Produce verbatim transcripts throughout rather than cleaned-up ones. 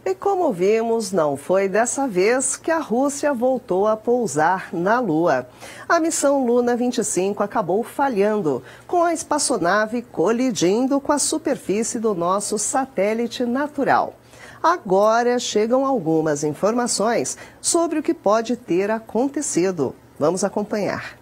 E como vimos, não foi dessa vez que a Rússia voltou a pousar na Lua. A missão Luna vinte e cinco acabou falhando, com a espaçonave colidindo com a superfície do nosso satélite natural. Agora chegam algumas informações sobre o que pode ter acontecido. Vamos acompanhar.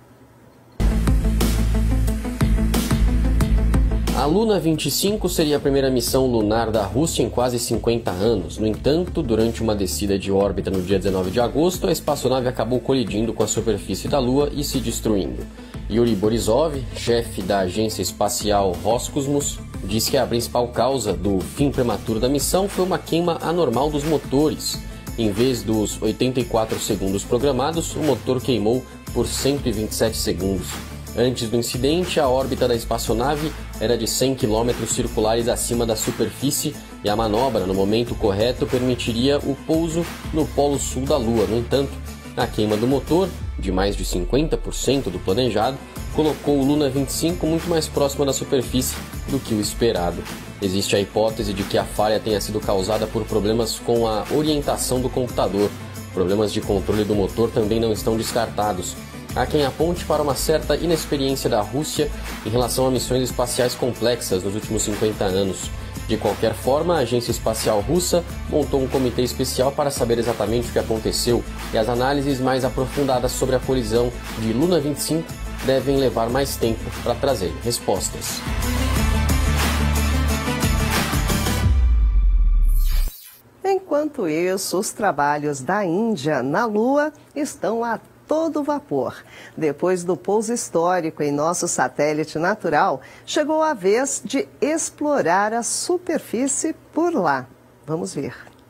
A Luna vinte e cinco seria a primeira missão lunar da Rússia em quase cinquenta anos. No entanto, durante uma descida de órbita no dia dezenove de agosto, a espaçonave acabou colidindo com a superfície da Lua e se destruindo. Yuri Borisov, chefe da agência espacial Roscosmos, disse que a principal causa do fim prematuro da missão foi uma queima anormal dos motores. Em vez dos oitenta e quatro segundos programados, o motor queimou por cento e vinte e sete segundos. Antes do incidente, a órbita da espaçonave era de cem quilômetros circulares acima da superfície e a manobra, no momento correto, permitiria o pouso no polo sul da Lua. No entanto, a queima do motor, de mais de cinquenta por cento do planejado, colocou o Luna vinte e cinco muito mais próxima da superfície do que o esperado. Existe a hipótese de que a falha tenha sido causada por problemas com a orientação do computador. Problemas de controle do motor também não estão descartados. Há quem aponte para uma certa inexperiência da Rússia em relação a missões espaciais complexas nos últimos cinquenta anos. De qualquer forma, a Agência Espacial Russa montou um comitê especial para saber exatamente o que aconteceu, e as análises mais aprofundadas sobre a colisão de Luna vinte e cinco devem levar mais tempo para trazer respostas. Enquanto isso, os trabalhos da Índia na Lua estão a todo vapor. Depois do pouso histórico em nosso satélite natural, chegou a vez de explorar a superfície por lá. Vamos ver.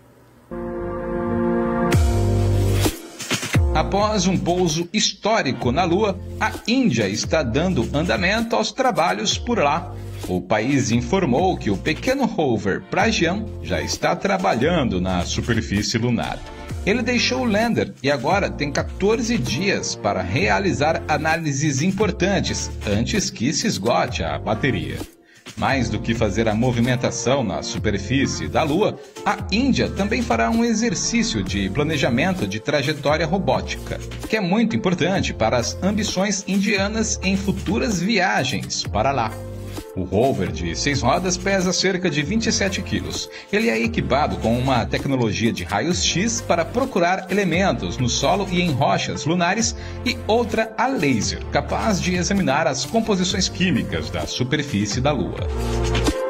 Após um pouso histórico na Lua, a Índia está dando andamento aos trabalhos por lá. O país informou que o pequeno rover Pragyan já está trabalhando na superfície lunar. Ele deixou o lander e agora tem quatorze dias para realizar análises importantes antes que se esgote a bateria. Mais do que fazer a movimentação na superfície da Lua, a Índia também fará um exercício de planejamento de trajetória robótica, que é muito importante para as ambições indianas em futuras viagens para lá. O rover de seis rodas pesa cerca de vinte e sete quilos. Ele é equipado com uma tecnologia de raios-X para procurar elementos no solo e em rochas lunares e outra a laser, capaz de examinar as composições químicas da superfície da Lua.